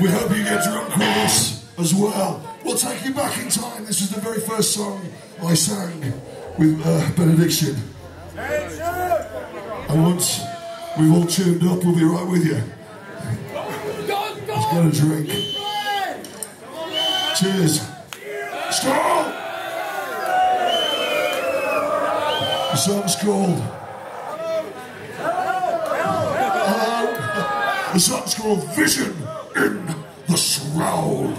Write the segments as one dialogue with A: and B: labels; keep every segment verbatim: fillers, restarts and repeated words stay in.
A: We hope you get drunk with us as well. We'll take you back in time. This was the very first song I sang with uh, Benediction. And once we've all tuned up, we'll be right with you. Let's get a drink. Cheers. Skål! The song's called... The song's called Vision in the Shroud.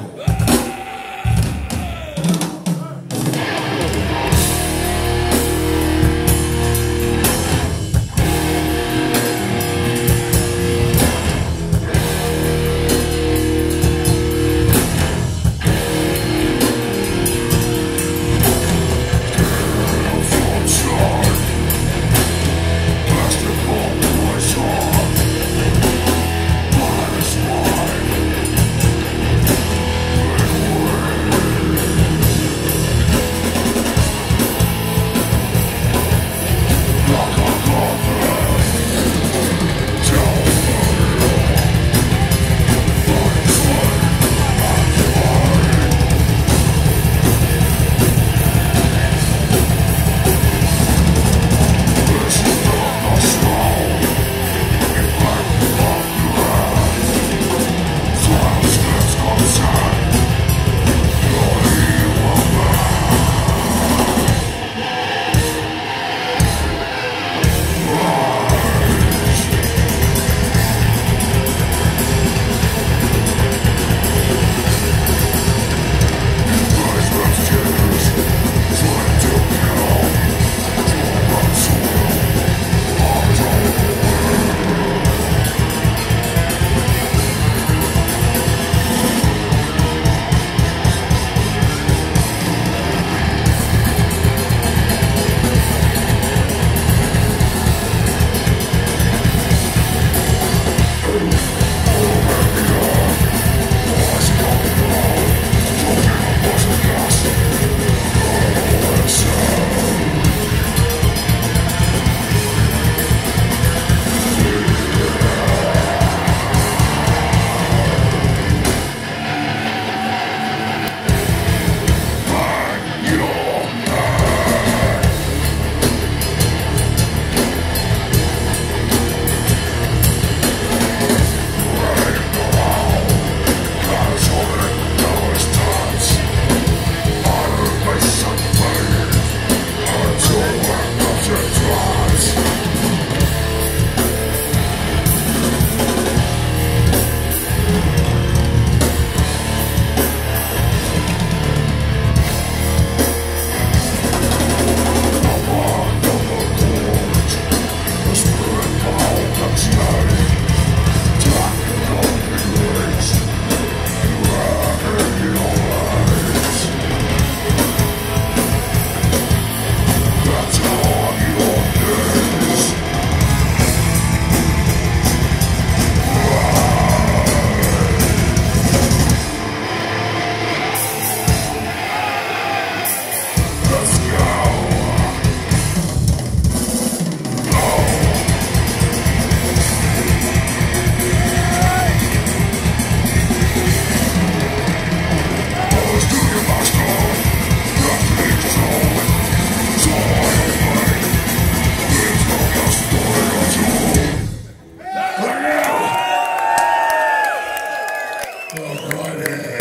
A: Alrighty.